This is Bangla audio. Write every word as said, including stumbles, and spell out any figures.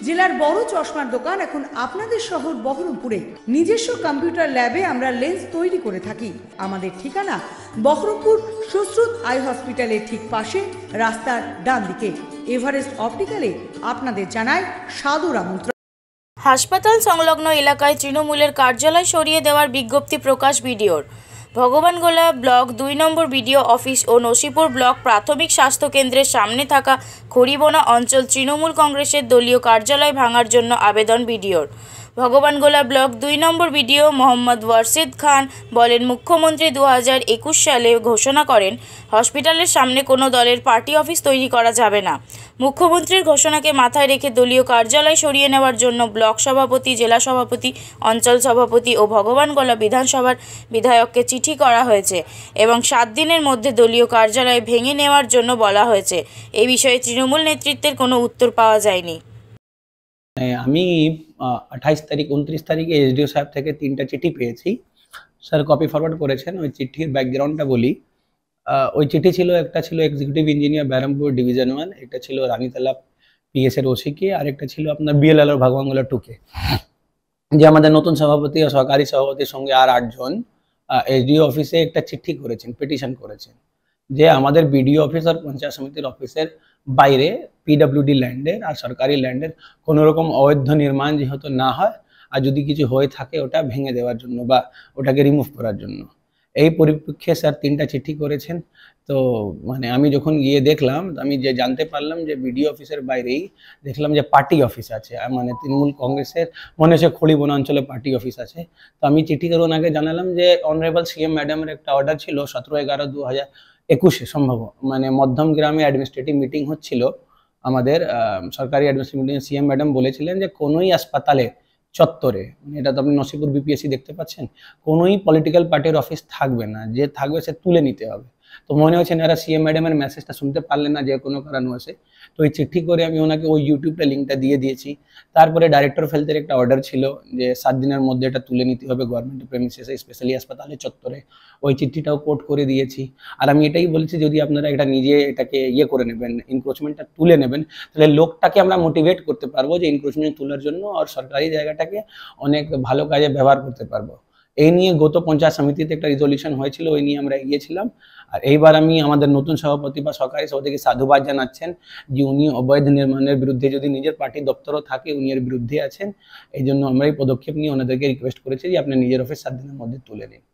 জেলার বড় চশমার দোকান এখন আপনাদের শহর বহরমপুরে। নিজস্ব কম্পিউটার ল্যাবে আমরা লেন্স তৈরি করে থাকি। আমাদের ঠিকানা বহরমপুর সুশ্রুত আই হসপিটালের ঠিক পাশে, রাস্তার ডান দিকে। এভারেস্ট অপটিক্যালে আপনাদের জানায় সাদর আমন্ত্রণ। হাসপাতাল সংলগ্ন এলাকায় তৃণমূলের কার্যালয় সরিয়ে দেওয়ার বিজ্ঞপ্তি প্রকাশ ভিডিওর। ভগবানগোলা ব্লক দুই নম্বর বিডিও অফিস ও নসিপুর ব্লক প্রাথমিক স্বাস্থ্য কেন্দ্রের সামনে থাকা খড়িবোনা অঞ্চল তৃণমূল কংগ্রেসের দলীয় কার্যালয় ভাঙার জন্য আবেদন ভিডিওর। ভগবানগোলা ব্লক দুই নম্বর বিডিও মোহাম্মদ ওয়ারশিদ খান বলেন, মুখ্যমন্ত্রী দু হাজার একুশ সালে ঘোষণা করেন হসপিটালের সামনে কোনো দলের পার্টি অফিস তৈরি করা যাবে না। মুখ্যমন্ত্রীর ঘোষণাকে মাথায় রেখে দলীয় কার্যালয় সরিয়ে নেওয়ার জন্য ব্লক সভাপতি, জেলা সভাপতি, অঞ্চল সভাপতি ও ভগবানগোলা বিধানসভার বিধায়ককে চিঠি করা হয়েছে এবং সাত দিনের মধ্যে দলীয় কার্যালয় ভেঙে নেওয়ার জন্য বলা হয়েছে। এই বিষয়ে তৃণমূল নেতৃত্বের কোনো উত্তর পাওয়া যায়নি। আমি আঠাইশ তারিখ উনত্রিশ তারিখে এসডিও সাহেব থেকে তিনটা চিঠি পেয়েছি। স্যার কপি ফরওয়ার্ড করেছেন। ওই চিঠির ব্যাকগ্রাউন্ডটা বলি। ওই চিঠি ছিল, একটা ছিল executive engineer Berhampore division one, একটা ছিল রানীতলা পিএস এর ওসিকে, আর একটা ছিল আপনার বিএলএল এর ভগবানগোলা টুকে। যে আমাদের নতুন সভাপতি ও সহকারী সভাপতির সঙ্গে আর আটজন এসডিও অফিসে একটা চিঠি করেছেন, পিটিশন করেছেন যে আমাদের বিডিও অফিস আর পঞ্চায়েত সমিতির অফিসের বাইরে পিডব্লিউডি ল্যান্ডের আর সরকারি ল্যান্ডের কোনো রকম অবৈধ নির্মাণ যেহেতু না হয়, আর যদি কিছু হয়ে থাকে ওটা ভেঙে দেওয়ার জন্য বা ওটাকে রিমুভ করার জন্য। এই পরিপ্রেক্ষে স্যার তিনটা চিঠি করেছেন। তো মানে আমি যখন গিয়ে দেখলাম, আমি যে জানতে পারলাম যে বিডিও অফিসের বাইরেই দেখলাম যে পার্টি অফিস আছে, মানে তৃণমূল কংগ্রেসের মনে হচ্ছে খড়িবোনা অঞ্চলে পার্টি অফিস আছে। তো আমি চিঠি করে ওনাকে জানালাম যে অনারেবল সিএম ম্যাডামের একটা অর্ডার ছিল সতেরো এগারো দু হাজার একুশে সম্ভব, মানে মধ্যম গ্রামে অ্যাডমিনিস্ট্রেটিভ মিটিং হচ্ছিল আমাদের সরকারি অ্যাডমিনিস্ট্রেটিভ মিটিং। সিএম ম্যাডাম বলেছিলেন যে কোনোই হাসপাতালে চত্বরে, এটা তো আপনি নসিপুর বিপিএসসি দেখতে পাচ্ছেন, কোনোই পলিটিক্যাল পার্টির অফিস থাকবে না, যে থাকবে সে তুলে নিতে হবে। তো মনে হচ্ছে এরা সিএম ম্যাডামের মেসেজটা শুনতে পারলেন না যে কোনো কারণ হয়েছে। তো ওই চিঠি করে আমি ওনাকে ওই ইউটিউবটা লিঙ্কটা দিয়ে দিয়েছি। তারপরে ডাইরেক্টর অফ হেলথের একটা অর্ডার ছিল যে সাত দিনের মধ্যে এটা তুলে নিতে হবে গভর্নমেন্ট প্রেমিসেসে, স্পেশালি হাসপাতালের চত্বরে। ওই চিঠিটাও কোট করে দিয়েছি। আর আমি এটাই বলেছি যদি আপনারা এটা নিজে এটাকে ইয়ে করে নেবেন, ইনক্রোচমেন্টটা তুলে নেবেন, তাহলে লোকটাকে আমরা মোটিভেট করতে পারবো যে ইনক্রোচমেন্ট তোলার জন্য, আর সরকারি জায়গাটাকে অনেক ভালো কাজে ব্যবহার করতে পারবো। এই নিয়ে গত পঞ্চায়েত সমিতিতে একটা রিজলিউশন হয়েছিল, ওই নিয়ে আমরা এগিয়েছিলাম। আর এইবার আমি আমাদের নতুন সভাপতি বা সরকারি সভাপতিকে সাধুবাদ জানাচ্ছেন যে উনি অবৈধ নির্মাণের বিরুদ্ধে, যদি নিজের পার্টি দপ্তরও থাকে উনি এর বিরুদ্ধে আছেন। এই জন্য আমরা এই পদক্ষেপ নিয়ে ওনাদেরকে রিকোয়েস্ট করেছি যে আপনি নিজের অফিস সাত দিনের মধ্যে তুলে নিন।